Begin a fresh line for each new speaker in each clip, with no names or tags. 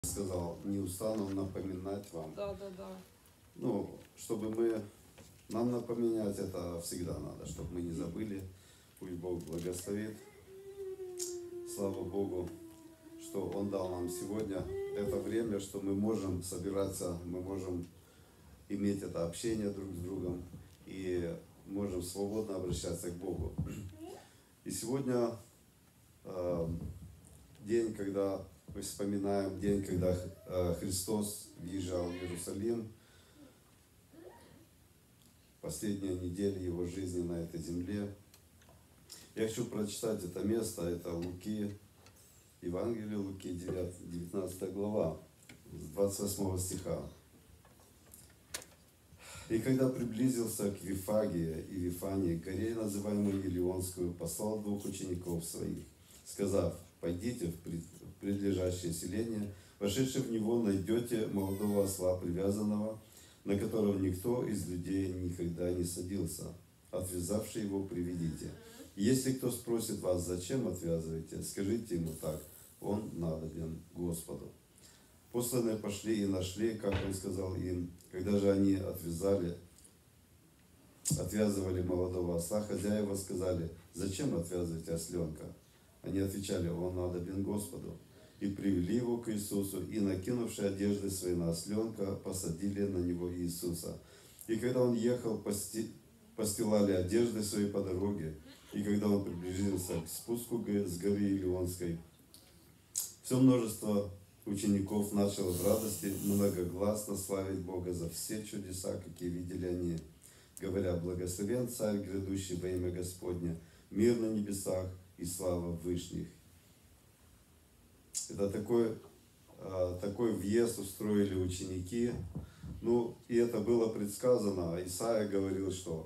сказал, не устану напоминать вам.
Да.
Ну, чтобы нам напоминать это всегда надо, чтобы мы не забыли. Пусть Бог благословит. Слава Богу, что Он дал нам сегодня это время, что мы можем собираться, мы можем иметь это общение друг с другом и можем свободно обращаться к Богу. И сегодня день, когда мы вспоминаем день, когда Христос въезжал в Иерусалим, последняя неделя Его жизни на этой земле. Я хочу прочитать это место, это Луки, Евангелие Луки, 19 глава, с 28 стиха. «И когда приблизился к Вифагии и Вифании, горе, называемой Елеонскую, послал двух учеников своих, сказав: пойдите в предлежащее селение, вошедши в него, найдете молодого осла привязанного, на которого никто из людей никогда не садился. Отвязавши его, приведите. И если кто спросит вас, зачем отвязываете, скажите ему так: он надобен Господу». Посланные пошли и нашли, как он сказал им. Когда же они отвязывали молодого осла, хозяева сказали: зачем отвязываете осленка? Они отвечали: он надобен Господу. И привели его к Иисусу, и, накинувши одежды свои на осленка, посадили на него Иисуса. И когда он ехал, постилали одежды свои по дороге. И когда он приблизился к спуску с горы Елеонской, все множество учеников начало в радости многогласно славить Бога за все чудеса, какие видели они, говоря: благословен Царь, грядущий во имя Господне, мир на небесах и слава в вышних. Это такой въезд устроили ученики. Ну, и это было предсказано. Исаия говорил, что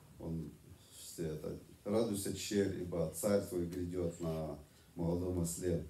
радуйся, черь, ибо царь твой грядет на молодом осле.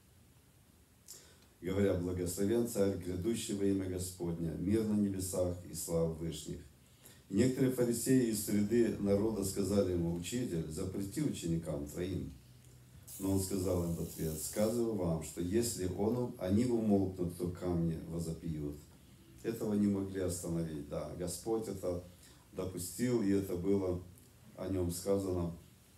Говоря: благословен Царь, грядущий во имя Господня, мир на небесах и слава в вышних. И некоторые фарисеи из среды народа сказали ему: учитель, запрети ученикам твоим. Но он сказал им в ответ: сказываю вам, что если они умолкнут, то камни возопьют. Этого не могли остановить. Да, Господь это допустил, и это было о нем сказано.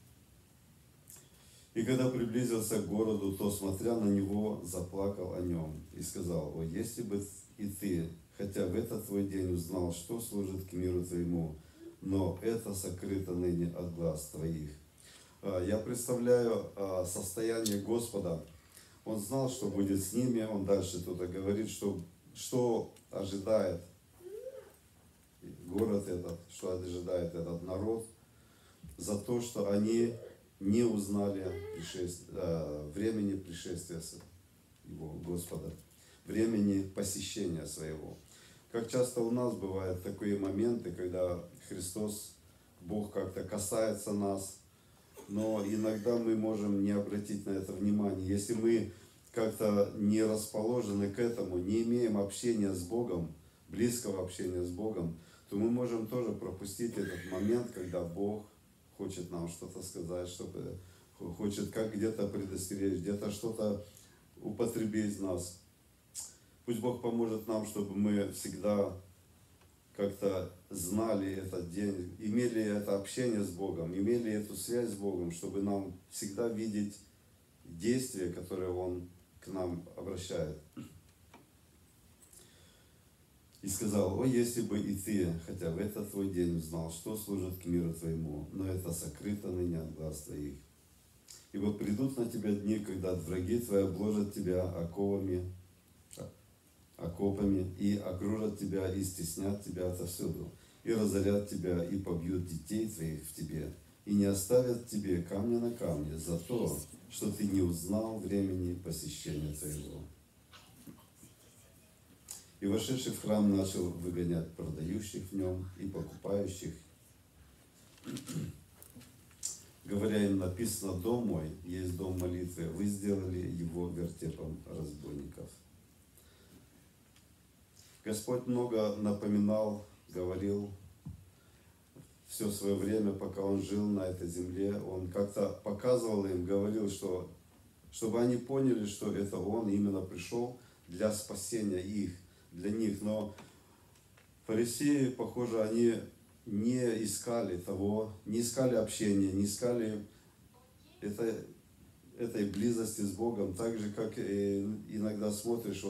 И когда приблизился к городу, то, смотря на него, заплакал о нем и сказал: о, если бы и ты, хотя в этот твой день, узнал, что служит к миру твоему, но это сокрыто ныне от глаз твоих. Я представляю состояние Господа. Он знал, что будет с ними. Он дальше тут говорит, что ожидает город этот, что ожидает этот народ за то, что они не узнали времени пришествия его Господа, времени посещения своего. Как часто у нас бывают такие моменты, когда Христос, Бог как-то касается нас, но иногда мы можем не обратить на это внимание. Если мы как-то не расположены к этому, не имеем общения с Богом, близкого общения с Богом, то мы можем тоже пропустить этот момент, когда Бог хочет нам что-то сказать, хочет как где-то предостеречь, где-то что-то употребить в нас. Пусть Бог поможет нам, чтобы мы всегда как-то знали этот день, имели это общение с Богом, имели эту связь с Богом, чтобы нам всегда видеть действия, которые Он к нам обращает. И сказал: о, если бы и ты, хотя в этот твой день, узнал, что служит к миру твоему, но это сокрыто ныне от глаз твоих. Ибо придут на тебя дни, когда враги твои обложат тебя окопами, и окружат тебя, и стеснят тебя отовсюду, и разорят тебя, и побьют детей твоих в тебе, и не оставят тебе камня на камне за то, что ты не узнал времени посещения твоего. И, вошедший в храм, начал выгонять продающих в нем и покупающих, говоря им: написано: дом мой есть дом молитвы, вы сделали его вертепом разбойников. Господь много напоминал, говорил все свое время, пока Он жил на этой земле. Он как-то показывал им, говорил, чтобы они поняли, что это Он именно пришел для спасения их, для них. Но фарисеи, похоже, они не искали того, не искали общения, не искали этой близости с Богом, так же, как и иногда смотришь,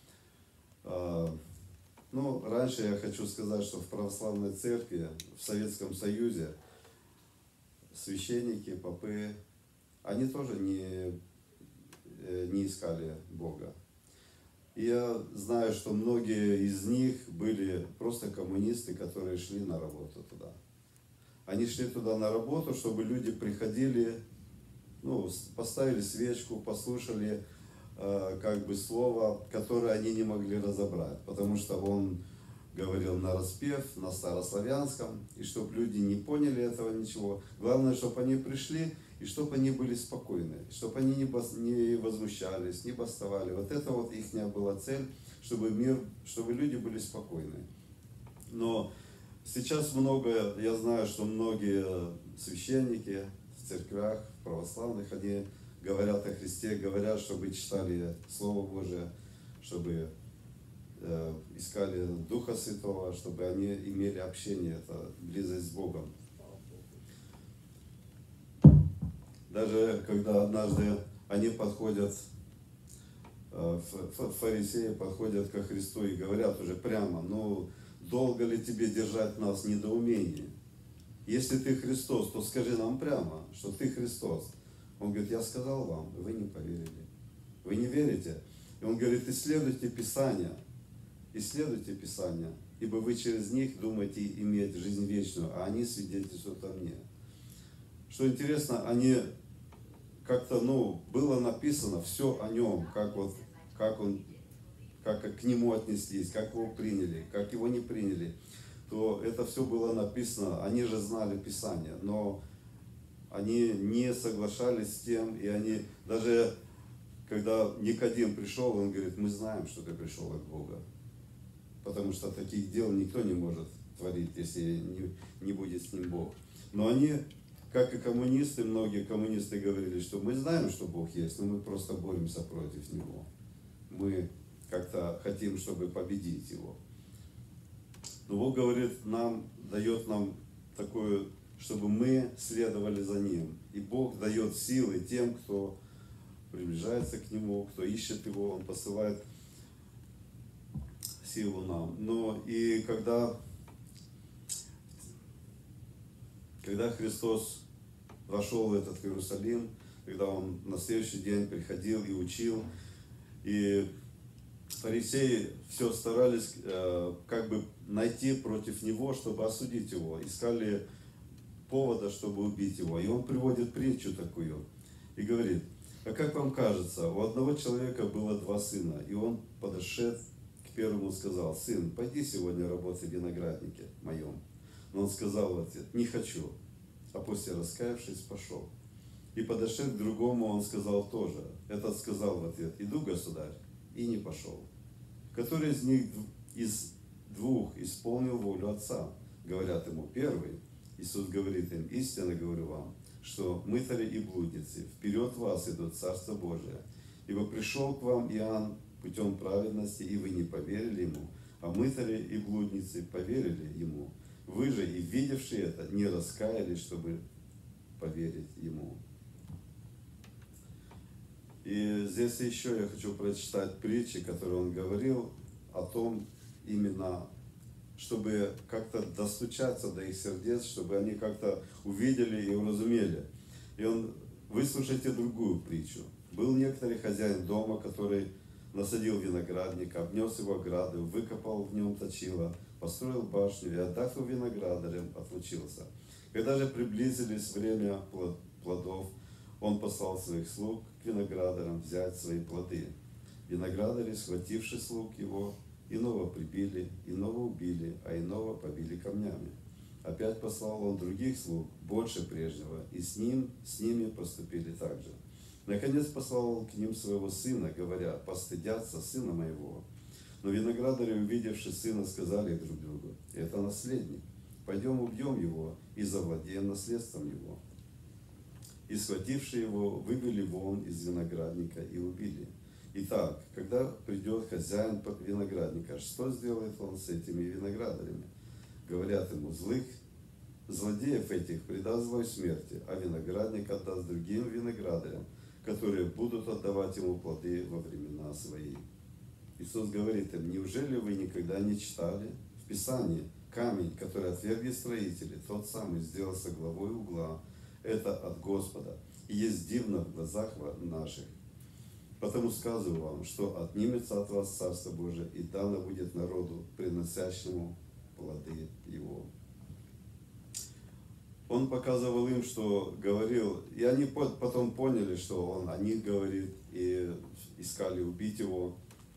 ну, раньше я хочу сказать, что в православной церкви, в Советском Союзе, священники, попы, они тоже не искали Бога. И я знаю, что многие из них были просто коммунисты, которые шли на работу туда. Они шли туда на работу, чтобы люди приходили, ну, поставили свечку, послушали как бы слово, которое они не могли разобрать, потому что он говорил нараспев, на старославянском, и чтобы люди не поняли этого ничего. Главное, чтобы они пришли, и чтобы они были спокойны, чтобы они не возмущались, не бастовали. Вот это вот их была цель, чтобы люди были спокойны. Но сейчас я знаю, что многие священники в церквях, в православных, они говорят о Христе, говорят, чтобы читали Слово Божие, чтобы искали Духа Святого, чтобы они имели общение, это близость с Богом. Даже когда однажды они подходят, фарисеи подходят ко Христу и говорят уже прямо: ну, долго ли тебе держать нас в недоумении? Если ты Христос, то скажи нам прямо, что ты Христос. Он говорит: я сказал вам, и вы не поверили. Вы не верите? И он говорит: исследуйте Писания, ибо вы через них думаете иметь жизнь вечную, а они свидетельствуют о мне. Что интересно, они как-то, было написано все о нем, как к нему отнеслись, как его приняли, как его не приняли, то это все было написано. Они же знали Писание, но они не соглашались с тем, и они, даже когда Никодим пришел, он говорит: мы знаем, что ты пришел от Бога, потому что таких дел никто не может творить, если не будет с ним Бог. Но они, как и коммунисты, многие коммунисты говорили, что мы знаем, что Бог есть, но мы просто боремся против Него. Мы как-то хотим, чтобы победить Его. Но Бог говорит дает нам такую, чтобы мы следовали за Ним. И Бог дает силы тем, кто приближается к Нему, кто ищет Его, Он посылает силу нам. Но и когда Христос вошел в этот Иерусалим, когда Он на следующий день приходил и учил, и фарисеи все старались как бы найти против Него, чтобы осудить Его, искали повода, чтобы убить Его. И Он приводит притчу такую и говорит: а как вам кажется, у одного человека было 2 сына, и он, подошед к первому, сказал: сын, пойди сегодня работай в винограднике моем. Но он сказал в ответ: не хочу. А после, раскаявшись, пошел. И подошед к другому, он сказал тоже. Этот сказал в ответ: иду, государь, и не пошел. Который из них, из 2, исполнил волю отца? Говорят ему: первый. Иисус говорит им: истинно говорю вам, что мытари и блудницы вперед вас идут в Царство Божие. Ибо пришел к вам Иоанн путем праведности, и вы не поверили ему, а мытари и блудницы поверили ему. Вы же, и видевшие это, не раскаялись, чтобы поверить ему. И здесь еще я хочу прочитать притчи, которые он говорил о том, именно, чтобы как-то достучаться до их сердец, чтобы они как-то увидели и уразумели. И выслушайте другую притчу. Был некоторый хозяин дома, который насадил виноградник, обнес его оградой, выкопал в нем точило, построил башню и, отдав его виноградарям, отлучился. Когда же приблизились время плодов, он послал своих слуг к виноградарям взять свои плоды. Виноградари, схвативши слуг его, иного прибили, иного убили, а иного побили камнями. Опять послал он других слуг, больше прежнего, и с ними поступили так же. Наконец послал он к ним своего сына, говоря: постыдятся сына моего. Но виноградари, увидевши сына, сказали друг другу: это наследник, пойдем убьем его и завладеем наследством его. И схвативши его, вывели вон из виноградника и убили. Итак, когда придет хозяин виноградника, что сделает он с этими виноградарями? Говорят ему, злодеев этих предаст злой смерти, а виноградник отдаст другим виноградарям, которые будут отдавать ему плоды во времена свои. Иисус говорит им, неужели вы никогда не читали в Писании, камень, который отвергли строители, тот самый сделался главой угла, это от Господа, и есть дивно в глазах наших. Потому сказываю вам, что отнимется от вас Царство Божие, и дано будет народу, приносящему плоды его. Он показывал им, что говорил, и они потом поняли, что он о них говорит, и искали убить его.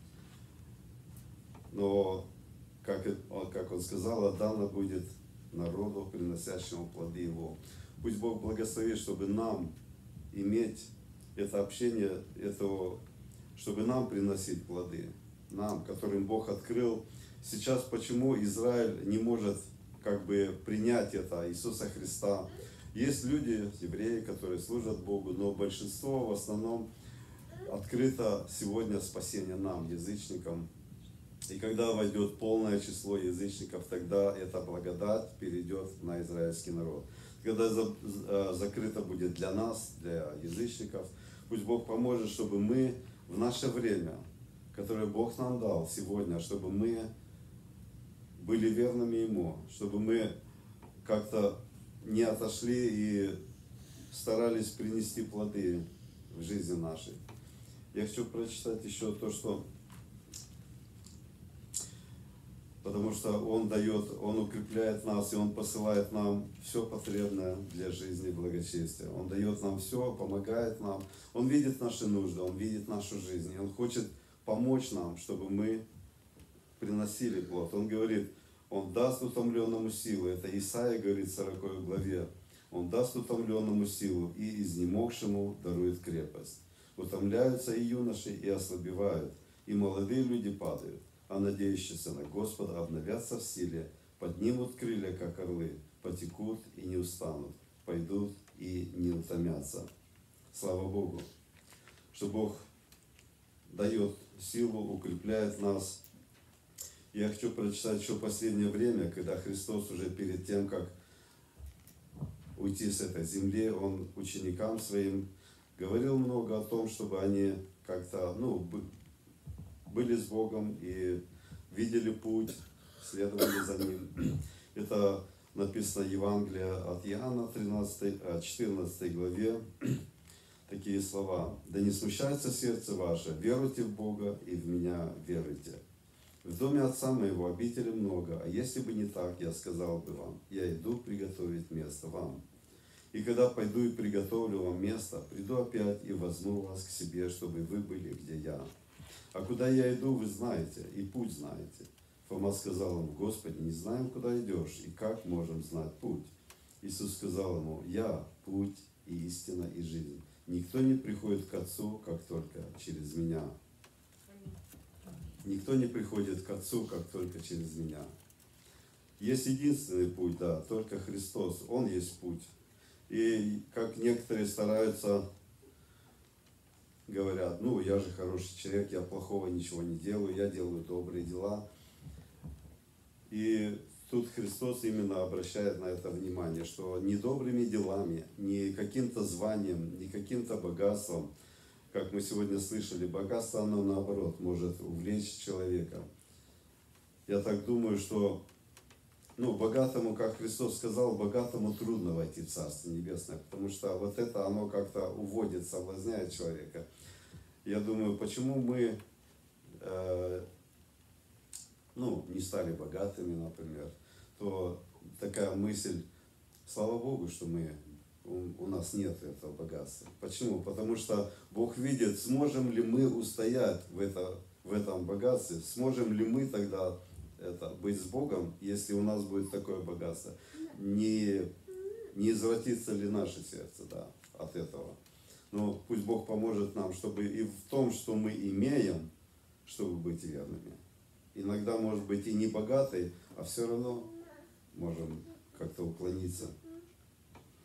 Но, как он сказал, отдано будет народу, приносящему плоды его. Пусть Бог благословит, чтобы нам иметь это общение, чтобы нам приносить плоды, нам, которым Бог открыл. Сейчас почему Израиль не может принять это, Иисуса Христа? Есть люди, евреи, которые служат Богу, но большинство в основном открыто сегодня спасение нам, язычникам. И когда войдет полное число язычников, тогда эта благодать перейдет на израильский народ. Когда закрыто будет для нас, для язычников, пусть Бог поможет, чтобы мы в наше время, которое Бог нам дал сегодня, чтобы мы были верными Ему, чтобы мы как-то не отошли и старались принести плоды в жизни нашей. Я хочу прочитать еще то, что... Потому что Он дает, Он укрепляет нас, и Он посылает нам все потребное для жизни и благочестия. Он дает нам все, помогает нам. Он видит наши нужды, Он видит нашу жизнь. И Он хочет помочь нам, чтобы мы приносили плод. Он говорит, Он даст утомленному силу. Это Исаия говорит в 40 главе. Он даст утомленному силу, и изнемогшему дарует крепость. Утомляются и юноши, и ослабевают, и молодые люди падают. А надеющиеся на Господа обновятся в силе, поднимут крылья, как орлы, потекут и не устанут, пойдут и не утомятся. Слава Богу, что Бог дает силу, укрепляет нас. Я хочу прочитать еще последнее время, когда Христос уже перед тем, как уйти с этой земли, Он ученикам Своим говорил много о том, чтобы они как-то, были с Богом и видели путь, следовали за Ним. Это написано в Евангелии от Иоанна 14 главе, такие слова. «Да не смущается сердце ваше, веруйте в Бога и в Меня веруйте. В доме Отца Моего обители много, а если бы не так, я сказал бы вам, я иду приготовить место вам. И когда пойду и приготовлю вам место, приду опять и возьму вас к себе, чтобы вы были, где я. А куда я иду, вы знаете, и путь знаете». Фома сказал ему, Господи, не знаем, куда идешь, и как можем знать путь? Иисус сказал ему, я путь и истина и жизнь. Никто не приходит к Отцу, как только через Меня. Никто не приходит к Отцу, как только через Меня. Есть единственный путь, да, только Христос, Он есть путь. И как некоторые стараются, говорят, я же хороший человек, я плохого ничего не делаю, я делаю добрые дела. И тут Христос именно обращает на это внимание, что не добрыми делами, не каким-то званием, не каким-то богатством, как мы сегодня слышали, богатство, оно наоборот может увлечь человека. Я так думаю, что богатому, как Христос сказал, богатому трудно войти в Царство Небесное, потому что вот это оно как-то уводит, соблазняет человека. Я думаю, почему мы не стали богатыми, например, то такая мысль, слава Богу, что у нас нет этого богатства. Почему? Потому что Бог видит, сможем ли мы устоять в этом богатстве, сможем ли мы тогда быть с Богом, если у нас будет такое богатство. Не извратится ли наше сердце от этого. Но пусть Бог поможет нам, чтобы и в том, что мы имеем, чтобы быть верными. Иногда, может быть, и не богатый, а все равно можем как-то уклониться.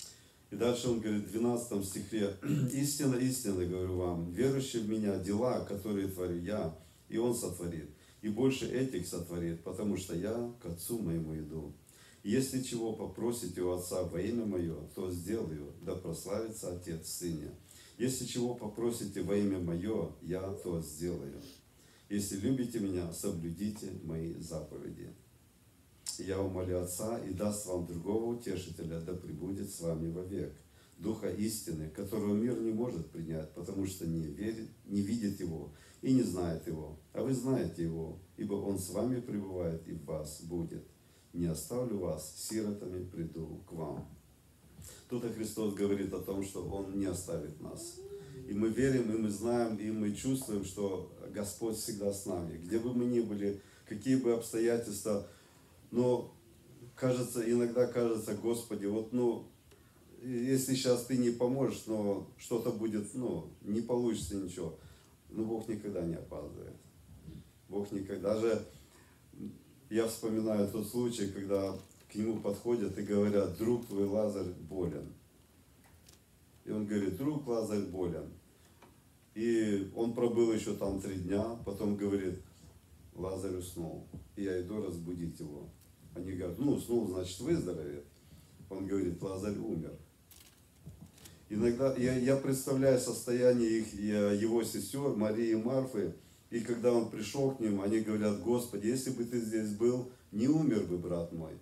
И дальше он говорит в 12 стихе: «Истинно, истинно говорю вам, верующий в Меня, дела, которые творю Я, и Он сотворит, и больше этих сотворит, потому что Я к Отцу Моему иду. Если чего попросите у Отца во имя Мое, то сделаю, да прославится Отец в Сыне. Если чего попросите во имя Мое, Я то сделаю. Если любите Меня, соблюдите Мои заповеди. Я умолю Отца и даст вам другого утешителя, да пребудет с вами вовек, Духа истины, которого мир не может принять, потому что не видит Его и не знает Его. А вы знаете Его, ибо Он с вами пребывает и в вас будет. Не оставлю вас, сиротами приду к вам». Тут Христос говорит о том, что Он не оставит нас. И мы верим, и мы знаем, и мы чувствуем, что Господь всегда с нами. Где бы мы ни были, какие бы обстоятельства, но иногда кажется: Господи, если сейчас Ты не поможешь, но что-то будет, не получится ничего. Но Бог никогда не опаздывает. Бог никогда. Даже я вспоминаю тот случай, когда к Нему подходят и говорят: «Друг твой Лазарь болен». И Он говорит: «Друг Лазарь болен». И он пробыл еще там 3 дня, потом говорит: «Лазарь уснул, и я иду разбудить его». Они говорят: уснул, значит выздоровеет. Он говорит: «Лазарь умер». Иногда я представляю состояние его сестер, Марии и Марфы, и когда он пришел к ним, они говорят: «Господи, если бы Ты здесь был, не умер бы брат мой».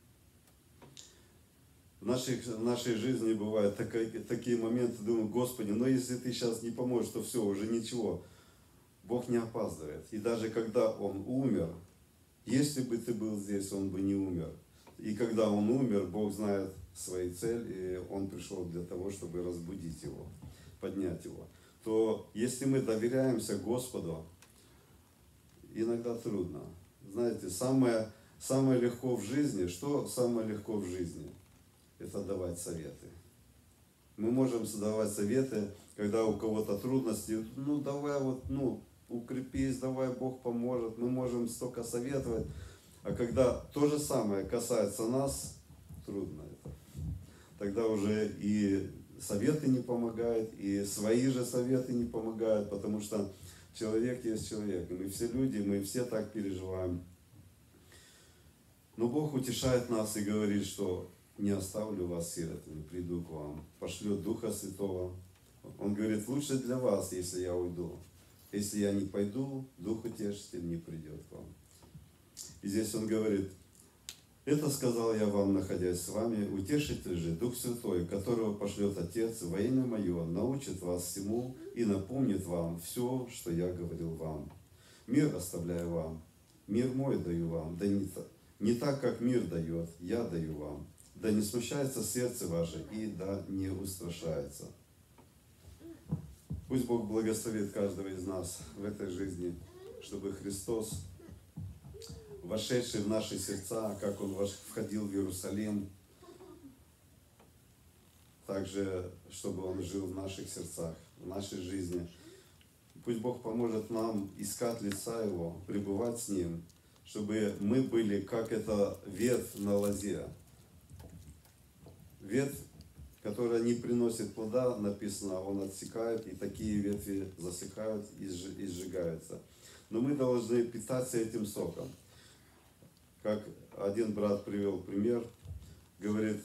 В нашей жизни бывают такие моменты, думаю: Господи, если Ты сейчас не поможешь, то все, уже ничего. Бог не опаздывает. И даже когда Он умер, если бы Ты был здесь, Он бы не умер. И когда Он умер, Бог знает свои цели, и Он пришел для того, чтобы разбудить его, поднять его. То если мы доверяемся Господу, иногда трудно. Знаете, самое легко в жизни, что самое легко в жизни? Это давать советы. Мы можем давать советы, когда у кого-то трудности: давай укрепись, давай, Бог поможет. Мы можем столько советовать. А когда то же самое касается нас, трудно это. Тогда уже и советы не помогают, и свои же советы не помогают, потому что человек есть человек. И мы все люди, мы все так переживаем. Но Бог утешает нас и говорит, что не оставлю вас сиротами, приду к вам, пошлет Духа Святого. Он говорит: лучше для вас, если я уйду. Если я не пойду, Дух Утешитель не придет к вам. И здесь он говорит: это сказал я вам, находясь с вами, Утешитель же, Дух Святой, которого пошлет Отец во имя Мое, научит вас всему и напомнит вам все, что я говорил вам. Мир оставляю вам, мир мой даю вам, да не так, как мир дает, я даю вам. Да не смущается сердце ваше, и да не устрашается. Пусть Бог благословит каждого из нас в этой жизни, чтобы Христос, вошедший в наши сердца, как Он входил в Иерусалим, также, чтобы Он жил в наших сердцах, в нашей жизни. Пусть Бог поможет нам искать лица Его, пребывать с Ним, чтобы мы были, как эта ветвь на лозе. Ветвь, которая не приносит плода, написано, он отсекает, и такие ветви засыхают и сжигаются. Но мы должны питаться этим соком. Как один брат привел пример, говорит: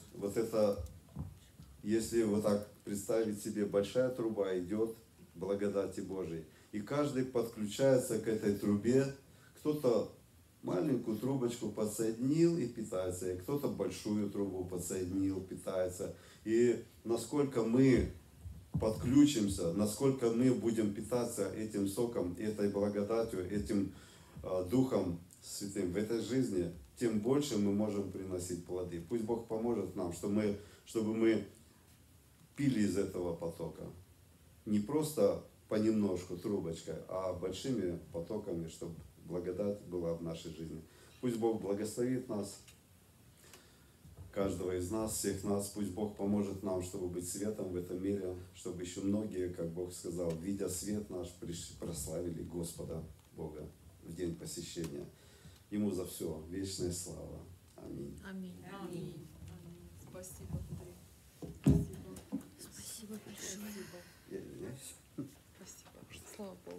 если так представить себе, большая труба идет благодати Божией, и каждый подключается к этой трубе, кто-то маленькую трубочку подсоединил и питается, и кто-то большую трубу подсоединил, питается. И насколько мы подключимся, насколько мы будем питаться этим соком, этой благодатью, этим Духом Святым в этой жизни, тем больше мы можем приносить плоды. Пусть Бог поможет нам, чтобы мы пили из этого потока. Не просто понемножку трубочкой, а большими потоками, чтобы благодать была в нашей жизни. Пусть Бог благословит нас, каждого из нас, всех нас. Пусть Бог поможет нам, чтобы быть светом в этом мире, чтобы еще многие, как Бог сказал, видя свет наш, прославили Господа Бога в день посещения. Ему за все вечная слава. Аминь.
Аминь. Аминь. Спасибо, Андрей. Спасибо. Спасибо большое.
Я извиняюсь.
Спасибо. Слава Богу.